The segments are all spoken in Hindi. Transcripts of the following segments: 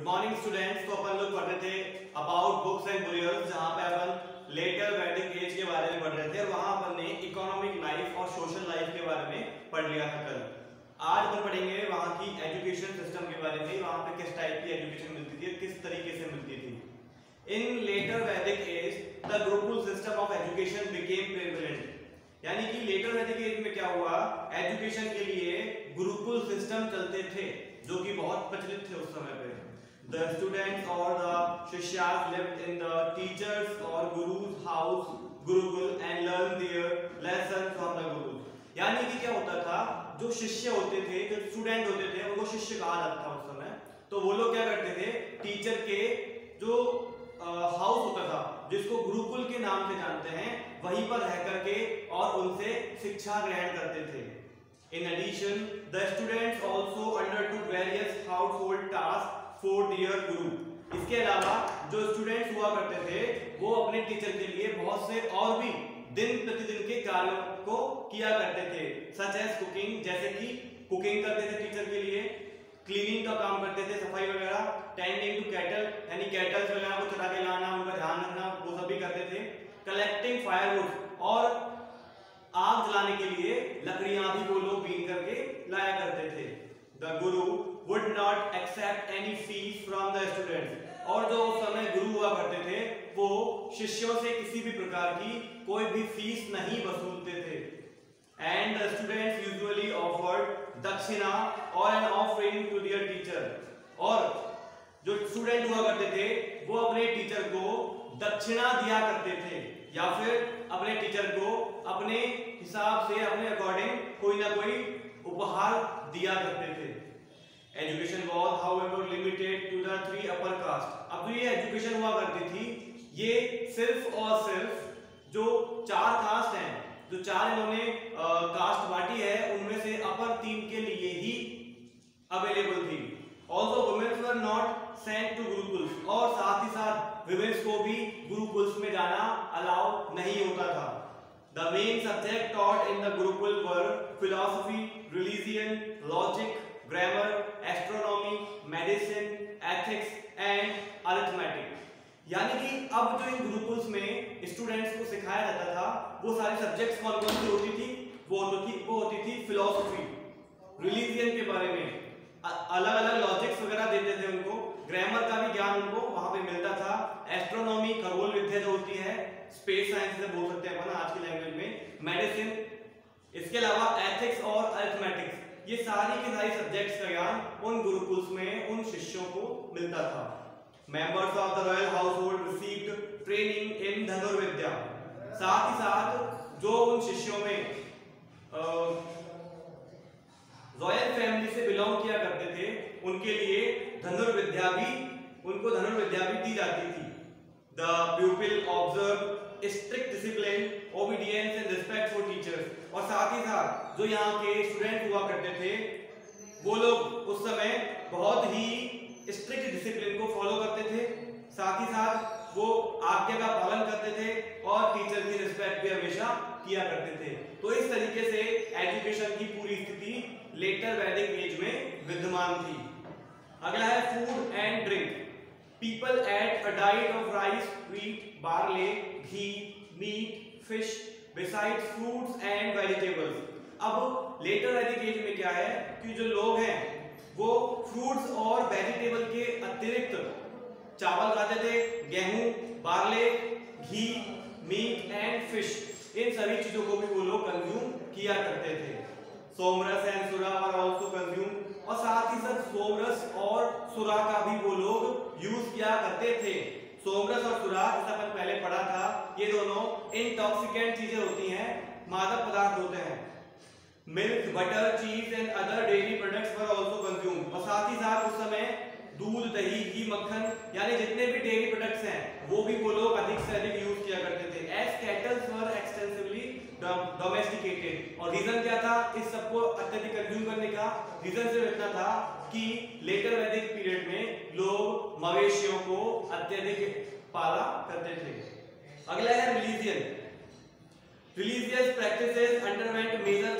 Good morning students. तो अपन लोग पढ़ रहे थे अबाउट बुक्स एंड बुरियल्स, जहाँ पे अपन लेटर वैदिक एज के बारे में पढ़ रहे थे और वहां अपन ने इकोनॉमिक लाइफ और सोशल लाइफ के बारे में पढ़ लिया था कल। आज अपन पढ़ेंगे वहां की एजुकेशन सिस्टम के बारे में, वहां पे किस टाइप की एजुकेशन मिलती थी, किस तरीके से मिलती थी। In later Vedic age the gurukul system of education became prevalent, यानी कि लेटर वैदिक एज में क्या हुआ, एजुकेशन के लिए गुरुकुल सिस्टम चलते थे जो कि बहुत प्रचलित थे उस समय पे। The students or the shishyas lived in the teachers or guru's house, gurukul, and learned their lessons from the gurus। यानी कि क्या होता था, जो शिष्य होते थे, जो स्टूडेंट होते थे, उनको शिष्य कहा जाता था उस समय। तो वो लोग क्या करते थे, टीचर के जो हाउस होता था, जिसको गुरुकुल के नाम से जानते हैं, वहीं पर रह करके और उनसे शिक्षा ग्रहण करते थे। In addition, the students also undertook various household tasks for their guru। इसके अलावा जो स्टूडेंट्स हुआ करते थे वो अपने टीचर के लिए बहुत से और भी दिन प्रतिदिन के कार्यों को किया करते थे, सच एज कुकिंग, जैसे कि कुकिंग करते थे टीचर के लिए, क्लीनिंग का काम करते थे, सफाई वगैरह, टेंडिंग टू कैटल, यानी कैटल्स वगैरह को चरा के लाना, उनका ध्यान रखना, वो सब भी करते थे। कलेक्टिंग फायरवुड, और आग जलाने के लिए लकड़ियां भी वो लोग बीन करके लाया करते थे। The guru would not accept any fees from the students, और जो उस समय गुरु हुआ करते थे वो शिष्यों से किसी भी प्रकार की कोई भी फीस नहीं वसूलते थे। And the students usually offered दक्षिणा or an offering to their teacher, और जो स्टूडेंट हुआ करते थे वो अपने टीचर को दक्षिणा दिया करते थे या फिर अपने टीचर को अपने हिसाब से, अपने अकॉर्डिंग कोई ना कोई उपहार दिया करते थे। Education was however limited to the 3 upper caste. अब ये एजुकेशन हुआ करती थी, ये सिर्फ और सिर्फ जो 4 कास्ट हैं, जो 4 इन्होंने कास्ट बांटी है, उनमें से अपर 3 के लिए ही अवेलेबल थी। Also womens were not sent to gurukuls, और साथ ही साथ विमेन्स को भी गुरुकुल्स में जाना अलाउ नहीं होता था। The main subject taught in the Gurukul were philosophy, religion, logic, grammar, astronomy, medicine, ethics and arithmetic। यानी कि अब जो इन गुरुकुल्स में स्टूडेंट्स को सिखाया जाता था वो सारी सब्जेक्ट्स कौन कौन सी होती थी, वो होती थी फिलोसफी, रिलीजियन के बारे में, अलग अलग लॉजिक्स वगैरह देते थे उनको, ग्रामर का भी ज्ञान उनको वहां पे मिलता था, एस्ट्रोनॉमी, खगोल विद्या जो होती है, स्पेस साइंस से बोल सकते हैं अपन आज की लैंग्वेज में, मेडिसिन, इसके अलावा एथिक्स और अरिथमेटिक्स, ये सारी की सारी सब्जेक्ट्स का ज्ञान उन गुरुकुल्स में उन शिष्यों को मिलता था। Members of the royal household received training in dhanurvidya. साथ ही साथ जो उन शिष्यों में रॉयल फैमिली से बिलोंग किया करते थे उनके लिए धनुर्विद्या भी दी जाती थी। The pupil observe strict discipline, obedience and respect for teachers, और साथ ही साथ जो यहाँ के स्टूडेंट हुआ करते थे वो लोग उस समय बहुत ही स्ट्रिक्ट डिसिप्लिन को फॉलो करते थे, साथ ही साथ वो आज्ञा का पालन करते थे और टीचर की रिस्पेक्ट भी हमेशा किया करते थे। तो इस तरीके से एजुकेशन की पूरी स्थिति लेटर वैदिक एज में विद्यमान थी। अगला है food and drink. People ate a diet of rice, wheat, barley, ghee, meat, fish, besides fruits and vegetables. अब लेटर वैदिक एज में क्या है कि जो लोग हैं वो फ्रूट्स और वेजिटेबल के अतिरिक्त चावल खाते थे, गेहूं, barley, ghee, meat and fish, इन सभी चीजों को भी वो लोग कंज्यूम किया करते थे। सोमरस एंड सुरा वर आल्सो कंज्यूम, और साथ ही साथ सोमरस और सुरा का भी वो लोग यूज किया करते थे। सोमरस और सुरा, जैसा अपन पहले पढ़ा था, ये दोनों इंटॉक्सिकेंट चीजें होती हैं, मादक पदार्थ होते हैं। Milk, butter, cheese and other dairy products were also consume, और साथ ही साथ उस समय दूध, दही, घी, मक्खन, यानी जितने भी डेयरी प्रोडक्ट्स हैं वो भी वो लोग अधिक से अधिक यूज किया करते थे। As cattles were extensively domesticated, और रीजन क्या था इस सबको अत्यधिक कंज्यूम करने का? रीजन सिर्फ इतना था कि लेटर वैदिक पीरियड में लोग मवेशियों को अत्यधिक पाला करते थे। अगला है religion. Religious practices underwent major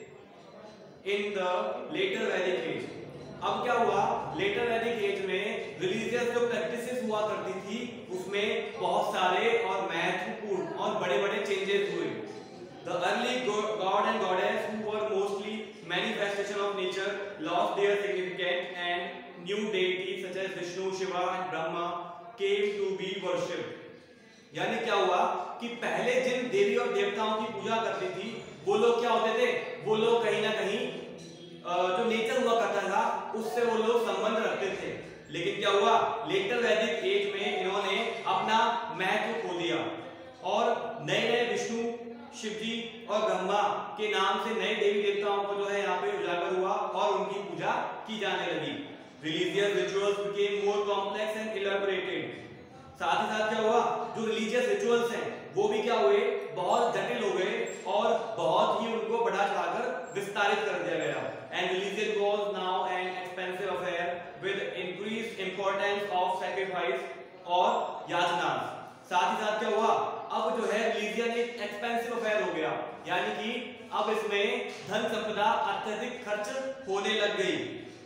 changes in the later Vedic age. अब क्या हुआ, लेटर वैदिक एज में रिलीजियस जो प्रैक्टिसेस हुआ करती थी उसमें बहुत सारे और महत्वपूर्ण और बड़े-बड़े चेंजेस हुए। The early god and goddess who were mostly manifestation of nature lost their significance and new deities such as Vishnu, Shiva and Brahma came to be worshipped। यानी क्या हुआ कि पहले जिन देवी और देवताओं की पूजा करती थी वो लोग क्या होते थे, वो लोग कहीं ना कहीं जो नेचर हुआ करता था उससे वो लोग संबंध रखते थे। लेकिन क्या हुआ, लेटर वैदिक एज में इन्होंने अपना महत्व खो दिया और नए नए विष्णु, शिव जी और ब्रह्मा के नाम से नए देवी देवताओं को जो है यहाँ पे उजागर हुआ और उनकी पूजा की जाने लगी। Religious rituals became more complex and elaborated. साथ ही साथ क्या हुआ, जो रिलीजियस रिचुअल्स हैं वो भी क्या हुए, बहुत जटिल हो गए और बहुत ही उनको बढ़ा चढ़ाकर विस्तारित कर दिया गया। And religion was now an expensive affair with increased importance of sacrifice और याचना। साथ ही साथ क्या हुआ, अब जो है रिलीजियन एक एक्सपेंसिव अफेयर हो गया, यानी कि अब इसमें धन संपदा अत्यधिक खर्च होने लग गई।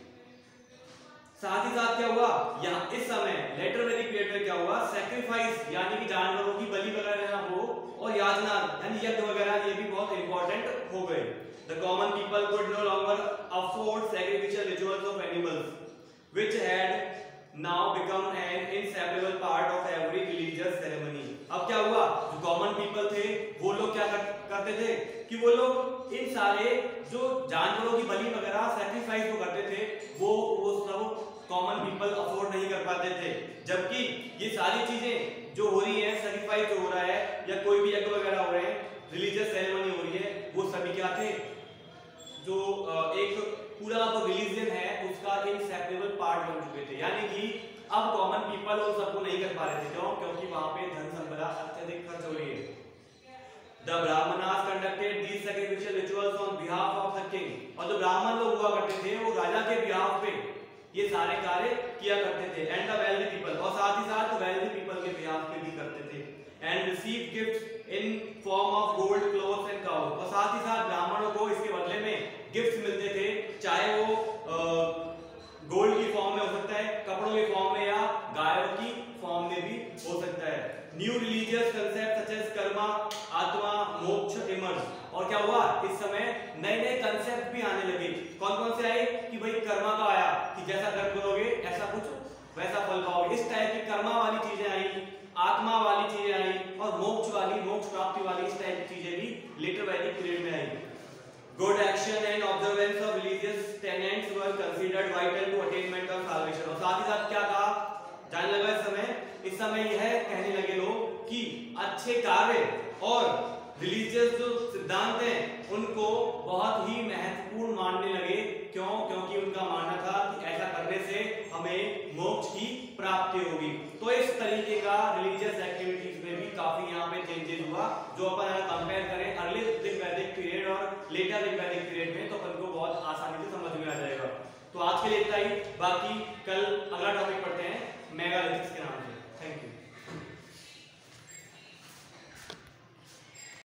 साथ ही साथ क्या हुआ, यहाँ इस समय लेटर वैदिक पीरियड में क्या हुआ, सैक्रिफाइस यानी कि जानवरों की बलि वगैरह हो और याचना यानी यज्ञ वगैरह ये भी बहुत इंपॉर्टेंट हो गए। The common people could no longer afford sacrificial rituals of animals which had now become an inseparable part of every religious ceremony। अब क्या हुआ, जो कॉमन पीपल थे वो लोग क्या करते थे कि वो लोग इन सारे जो जानवरों की बलि वगैरह सैक्रिफाइस को करते थे वो सब कॉमन पीपल अफोर्ड नहीं कर पाते थे। जबकि ये सारी चीजें जो हो रही है, सैक्रिफाइस जो हो रहा है या कोई भी यज्ञ वगैरह हो रहे हैं, रिलीजियस सेरेमनी हो रही है, वो सभी क्या थे, जो एक पूरा जो रिलीजन है उसका इनसेपरेबल पार्ट बन चुके थे। यानी कि अब कॉमन पीपल उन सबको नहीं कर पा रहे थे। क्यों? क्योंकि वहां पे धन संपदा अत्यधिक खर्च हो रही है। The Brahmanas conducted these sacrificial rituals on behalf of the king। और जो ब्राह्मण लोग हुआ करते थे वो राजा के बिहाफ पे ये सारे कार्य किया करते थे। एंड द वेल्दी पीपल, और साथ ही साथ वेल्दी पीपल के बिहाफ पे भी करते थे। And receive gifts in form of gold, clothes and cows. और साथ ही साथ ब्राह्मणों को इसके बदले में गिफ्ट्स मिलते थे, चाहे वो गोल्ड की फॉर्म में हो सकता है, कपड़ों की फॉर्म में, या गायों की फॉर्म में भी हो सकता है। New religious concept such as karma, atma, moksha emerge. और क्या हुआ, इस समय नए नए कंसेप्ट भी आने लगे। कौन कौन से आए कि भाई कर्मा का आया कि जैसा कर्म करोगे ऐसा कुछ वैसा फल पाओगे, इस टाइप की कर्मा वाली चीजें आई, आत्मा वाली चीजें आई, और मोक्ष वाली, मोक्ष प्राप्ति वाली इस टाइप की चीजें भी लेटर वैदिक पीरियड में आई। Good action and observance of religious tenets were considered vital to attainment of salvation। और साथ ही साथ क्या कहा, जानने लगा इस समय यह कहने लगे लोग कि अच्छे कार्य और रिलीजियस जो सिद्धांत हैं उनको बहुत ही महत्वपूर्ण मानने लगे। क्यों? क्योंकि उनका मानना था कि ऐसा करने से हमें मोक्ष की प्राप्ति होगी। तो इस तरीके का रिलीजियस एक्टिविटीज में भी काफी यहाँ पे चेंजेस हुआ। जो अपन अगर कंपेयर करें अर्ली वैदिक पीरियड और लेटर वैदिक पीरियड में, तो अपन को बहुत आसानी से समझ में आ जाएगा। तो आज के लिए इतना ही, बाकी कल अगला टॉपिक पढ़ते हैं मेगालिथिक्स के नाम से।